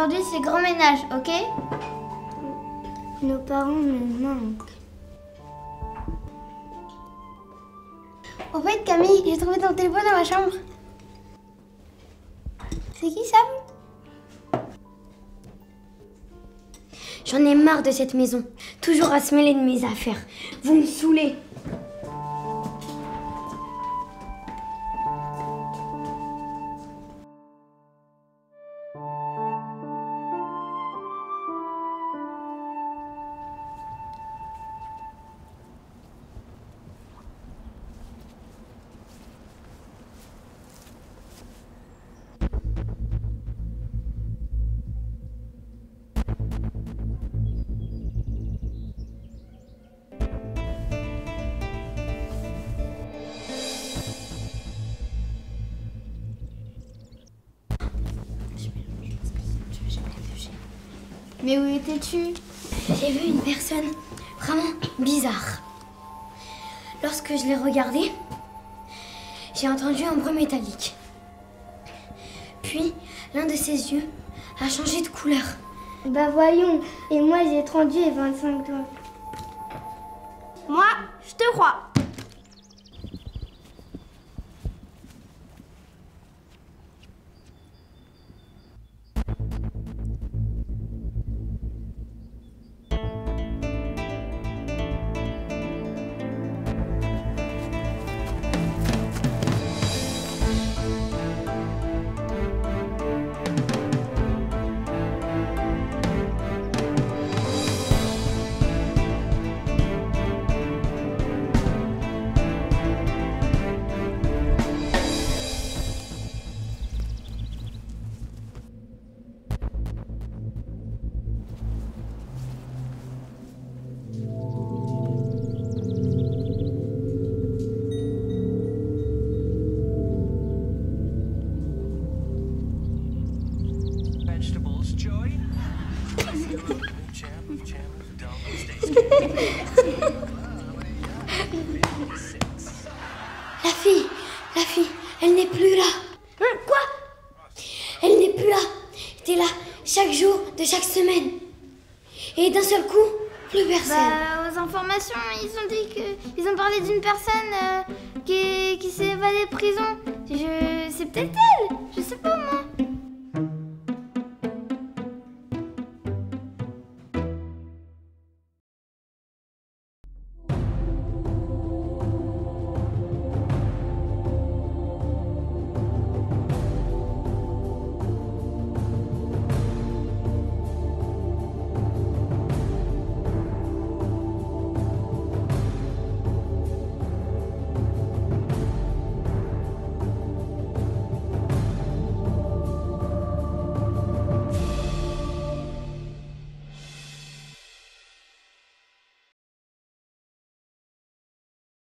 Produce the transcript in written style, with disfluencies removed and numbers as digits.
Aujourd'hui, c'est grand ménage, ok? Nos parents me manquent. Au fait, Camille, j'ai trouvé ton téléphone dans ma chambre. C'est qui ça? J'en ai marre de cette maison. Toujours à se mêler de mes affaires. Vous me saoulez. Mais où étais-tu? J'ai vu une personne vraiment bizarre. Lorsque je l'ai regardée, j'ai entendu un bruit métallique. Puis, l'un de ses yeux a changé de couleur. Bah voyons, et moi j'ai 30 et 25 ans. Moi, je te crois. La fille, elle n'est plus là. Quoi? Elle n'est plus là. Elle était là chaque jour de chaque semaine. Et d'un seul coup, plus personne. Bah, aux informations, ils ont dit que... Ils ont parlé d'une personne qui s'est évadée de prison. C'est peut-être elle. Je sais pas, moi.